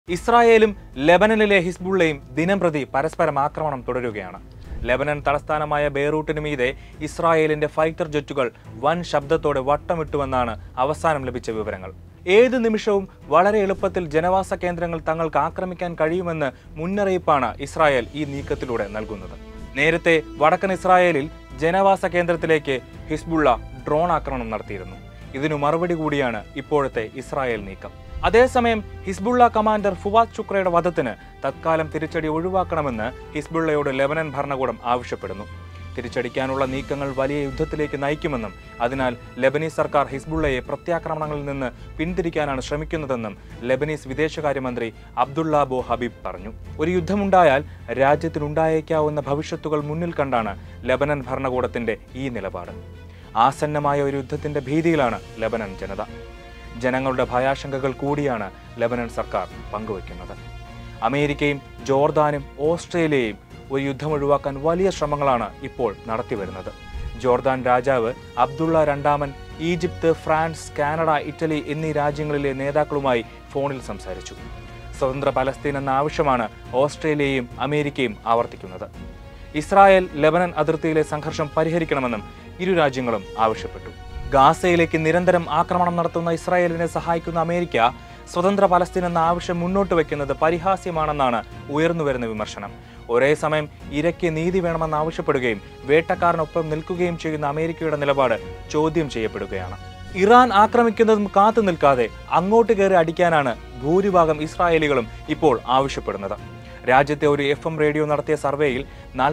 ഇസ്രായേലും ലെബനനിലെ ഹിസ്ബുള്ളയും ദിനംപ്രതി പരസ്പരം ആക്രമണം തുടരുകയാണ്. ലെബനൻ തലസ്ഥാനമായ ബെയ്റൂട്ടിന് മീതെ ഇസ്രായേലിന്റെ ഫൈറ്റർ ജെറ്റുകൾ വൻ ശബ്ദത്തോടെ വട്ടമിട്ടുവെന്നാണ് അവസാനം ലഭിച്ച വിവരങ്ങൾ. ഏത് നിമിഷവും വളരെ എളുപ്പത്തിൽ ജനവാസ കേന്ദ്രങ്ങൾ തങ്ങൾക്ക് ആക്രമിക്കാൻ കഴിയുമെന്ന് മുന്നറിയിപ്പാണ് ഇസ്രായേൽ ഈ നീക്കത്തിലൂടെ നൽകുന്നത്. നേരത്തെ വടക്കൻ ഇസ്രായേലിൽ ജനവാസ കേന്ദ്രത്തിലേക്ക് ഹിസ്ബുള്ള ഡ്രോൺ ആക്രമണം നടത്തിയിരുന്നു. ഇതിനു മറുപടി കൂടിയാണ് ഇപ്പോഴത്തെ ഇസ്രായേൽ നീക്കം. അതേസമയം ഹിസ്ബുള്ള കമാൻഡർ ഫുവാദ് ശുക്രയുടെ വധത്തിന് തത്കാലം തിരിച്ചടി ഒഴിവാക്കണമെന്ന് ഹിസ്ബുള്ളയോട് ലെബനൻ ഭരണകൂടം ആവശ്യപ്പെടുന്നു. തിരിച്ചടിക്കാനുള്ള നീക്കങ്ങൾ വലിയ യുദ്ധത്തിലേക്ക് നയിക്കുമെന്നും അതിനാൽ ലെബനീസ് സർക്കാർ ഹിസ്ബുള്ളയെ പ്രത്യാക്രമണങ്ങളിൽ നിന്ന് പിന്തിരിക്കാനാണ് ശ്രമിക്കുന്നതെന്നും ലെബനീസ് വിദേശകാര്യമന്ത്രി അബ്ദുള്ള ബോ ഹബീബ് പറഞ്ഞു. ഒരു യുദ്ധമുണ്ടായാൽ രാജ്യത്തിനുണ്ടായേക്കാവുന്ന ഭവിഷ്യത്തുകൾ മുന്നിൽ കണ്ടാണ് ലെബനൻ ഭരണകൂടത്തിന്റെ ഈ നിലപാട്. ആസന്നമായ ഒരു യുദ്ധത്തിന്റെ ഭീതിയിലാണ് ലെബനൻ ജനത. ജനങ്ങളുടെ ഭയാശങ്കകൾ കൂടിയാണ് ലെബനൻ സർക്കാർ പങ്കുവയ്ക്കുന്നത്. അമേരിക്കയും ജോർദാനും ഓസ്ട്രേലിയയും ഒരു യുദ്ധം ഒഴിവാക്കാൻ വലിയ ശ്രമങ്ങളാണ് ഇപ്പോൾ നടത്തിവരുന്നത്. ജോർദാൻ രാജാവ് അബ്ദുള്ള രണ്ടാമൻ ഈജിപ്ത്, ഫ്രാൻസ്, കാനഡ, ഇറ്റലി എന്നീ രാജ്യങ്ങളിലെ നേതാക്കളുമായി ഫോണിൽ സംസാരിച്ചു. സ്വതന്ത്ര പലസ്തീൻ എന്ന ആവശ്യമാണ് ഓസ്ട്രേലിയയും അമേരിക്കയും ആവർത്തിക്കുന്നത്. ഇസ്രായേൽ ലെബനൻ അതിർത്തിയിലെ സംഘർഷം പരിഹരിക്കണമെന്നും ഇരു രാജ്യങ്ങളും ആവശ്യപ്പെട്ടു. ഗാസയിലേക്ക് നിരന്തരം ആക്രമണം നടത്തുന്ന ഇസ്രായേലിനെ സഹായിക്കുന്ന അമേരിക്ക സ്വതന്ത്ര പലസ്തീൻ എന്ന ആവശ്യം മുന്നോട്ട് വയ്ക്കുന്നത് പരിഹാസ്യമാണെന്നാണ് ഉയർന്നുവരുന്ന വിമർശനം. ഒരേ സമയം ഇരയ്ക്ക് നീതി വേണമെന്ന് ആവശ്യപ്പെടുകയും വേട്ടക്കാരനൊപ്പം നിൽക്കുകയും ചെയ്യുന്ന അമേരിക്കയുടെ നിലപാട് ചോദ്യം ചെയ്യപ്പെടുകയാണ്. ഇറാൻ ആക്രമിക്കുന്നതും കാത്തു നിൽക്കാതെ അങ്ങോട്ട് കയറി അടിക്കാനാണ് ഭൂരിഭാഗം ഇസ്രായേലികളും ഇപ്പോൾ ആവശ്യപ്പെടുന്നത്. രാജ്യത്തെ ഒരു FM റേഡിയോ നടത്തിയ സർവേയിൽ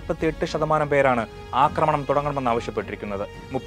48% പേരാണ് ആക്രമണം തുടങ്ങണമെന്ന് ആവശ്യപ്പെട്ടിരിക്കുന്നത്.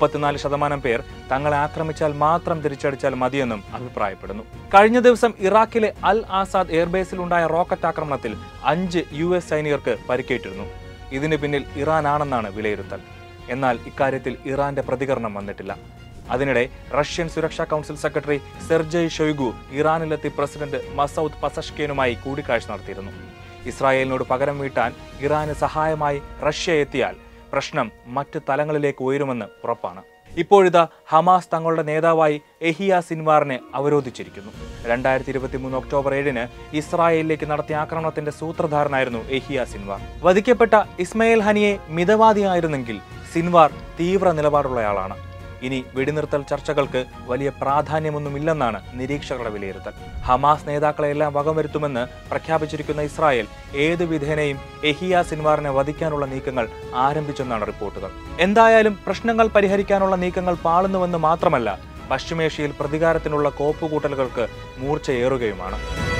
34% പേർ തങ്ങളെ ആക്രമിച്ചാൽ മാത്രം തിരിച്ചടിച്ചാൽ മതിയെന്നും അഭിപ്രായപ്പെടുന്നു. കഴിഞ്ഞ ദിവസം ഇറാഖിലെ അൽ ആസാദ് എയർബേസിൽ ഉണ്ടായ റോക്കറ്റ് ആക്രമണത്തിൽ 5 US സൈനികർക്ക് പരിക്കേറ്റിരുന്നു. ഇതിന് പിന്നിൽ ഇറാൻ ആണെന്നാണ് വിലയിരുത്തൽ. എന്നാൽ ഇക്കാര്യത്തിൽ ഇറാന്റെ പ്രതികരണം വന്നിട്ടില്ല. അതിനിടെ റഷ്യൻ സുരക്ഷാ കൗൺസിൽ സെക്രട്ടറി സെർജയ് ഷൊയ്ഗു ഇറാനിലെത്തി പ്രസിഡന്റ് മസൌദ് പസഷ്കിനുമായി കൂടിക്കാഴ്ച നടത്തിയിരുന്നു. ഇസ്രായേലിനോട് പകരം വീട്ടാൻ ഇറാന് സഹായമായി റഷ്യ എത്തിയാൽ പ്രശ്നം മറ്റ് തലങ്ങളിലേക്ക് ഉയരുമെന്ന് ഉറപ്പാണ്. ഇപ്പോഴിതാ ഹമാസ് തങ്ങളുടെ നേതാവായി യഹിയ സിൻവാറിനെ അവരോധിച്ചിരിക്കുന്നു. 2023 ഒക്ടോബർ 7 ഇസ്രായേലിലേക്ക് നടത്തിയ ആക്രമണത്തിന്റെ സൂത്രധാരനായിരുന്നു യഹിയ സിൻവാർ. വധിക്കപ്പെട്ട ഇസ്മയിൽ ഹനിയെ മിതവാദിയായിരുന്നെങ്കിൽ സിൻവാർ തീവ്ര നിലപാടുള്ളയാളാണ്. ഇനി വെടിനിർത്തൽ ചർച്ചകൾക്ക് വലിയ പ്രാധാന്യമൊന്നുമില്ലെന്നാണ് നിരീക്ഷകരുടെ വിലയിരുത്തൽ. ഹമാസ് നേതാക്കളെല്ലാം വകവരുത്തുമെന്ന് പ്രഖ്യാപിച്ചിരിക്കുന്ന ഇസ്രായേൽ ഏതു വിധേനയും യഹിയ സിൻവാറിനെ വധിക്കാനുള്ള നീക്കങ്ങൾ ആരംഭിച്ചെന്നാണ് റിപ്പോർട്ടുകൾ. എന്തായാലും പ്രശ്നങ്ങൾ പരിഹരിക്കാനുള്ള നീക്കങ്ങൾ പാളുന്നുവെന്ന് മാത്രമല്ല, പശ്ചിമേഷ്യയിൽ പ്രതികാരത്തിനുള്ള കോപ്പുകൂട്ടലുകൾക്ക് മൂർച്ചയേറുകയുമാണ്.